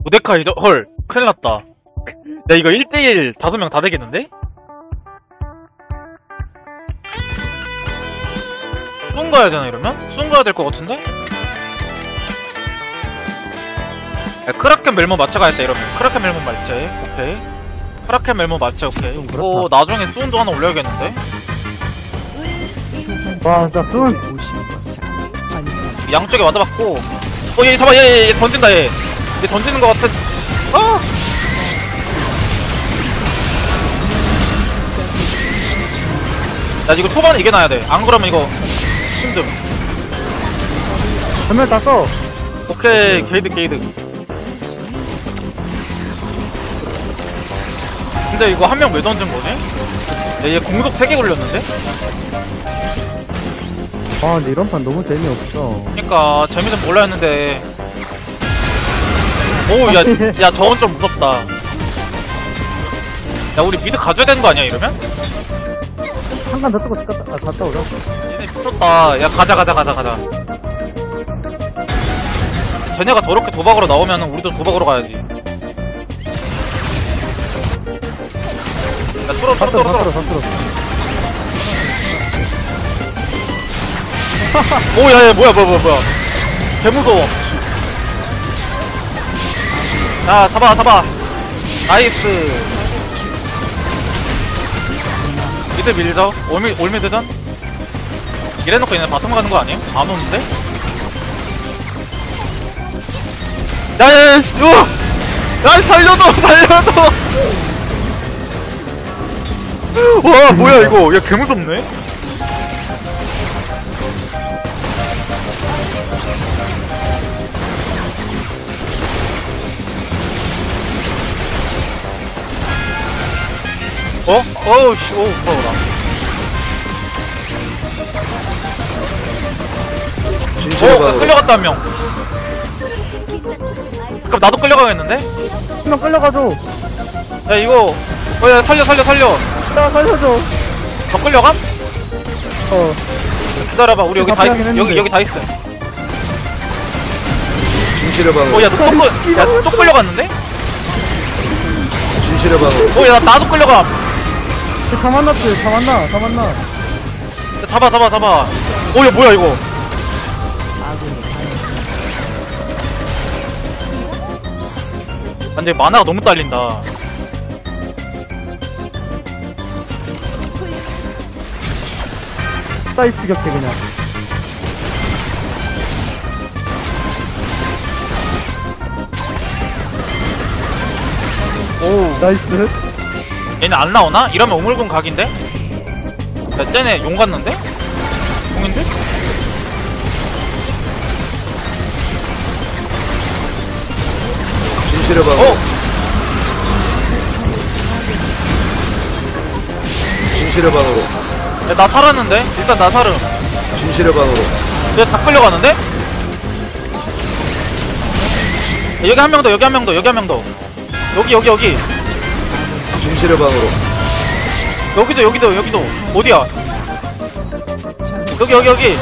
모데카이죠? 헐, 큰일 났다. 야, 이거 1대1 5명 다 되겠는데? 수은 가야 되나, 이러면? 수은 가야 될 것 같은데? 야, 크라켄 멜몬 마차 가야겠다, 이러면. 크라켄 멜몬 마차, 오케이. 크라켄 멜몬 마차, 오케이. 이거 나중에 수은도 하나 올려야겠는데? 와, 진짜 수은. 양쪽에 맞아봤고. 얘 잡아, 얘 던진다, 얘. 얘 던지는 것 같은. 아! 야, 이거 초반에 이겨놔야 돼. 안 그러면 이거 힘듦. 전멸 다 써. 오케이, 게이드. 근데 이거 한 명 왜 던진 거지? 야, 얘 공속 3개 걸렸는데? 아, 근데 이런 판 너무 재미없어. 그니까, 재미는 몰라 했는데. 오, 야, 저건 좀 무섭다. 야, 우리 미드 가져야 되는 거 아니야, 이러면? 한 칸 더 뜨고 갔다 오자. 얘네 미쳤다. 야, 가자. 쟤네가 저렇게 도박으로 나오면 우리도 도박으로 가야지. 야, 뚫어. 다 틀어. 오, 야, 뭐야. 개 무서워. 자, 잡아. 나이스. 미드 밀죠? 올미드전? 이래놓고 얘네 바텀 가는 거 아니에요? 안 오는데? 야, 살려줘! 와, 뭐야, 이거. 야, 개 무섭네? 어우씨, 무서워라. 끌려갔다, 한 명. 그럼 나도 끌려가겠는데? 한 명 끌려가줘. 야, 이거. 야, 살려. 야, 살려줘. 더 끌려감? 기다려봐, 우리 여기 다 여기 다 있어. 진실의 방으로. 야, 또 끌려갔는데? 진실의 방으로. 야, 나도 끌려감. 다 만났지. 다 만나. 야, 잡아. 야, 뭐야, 이거. 근데 만화가 너무 딸린다. 사이트 격해, 그냥. 오, 나이스. 얘네 안 나오나? 이러면 우물군 각인데? 야, 쟤네 용 갔는데? 용인데? 진실의 방으로. 진실의 방으로. 야, 나 살았는데? 일단 나 살음. 진실의 방으로. 얘 다 끌려가는데? 야, 여기 한 명 더. 여기. 진실의 방으로. 여기도. 어디야? 여기.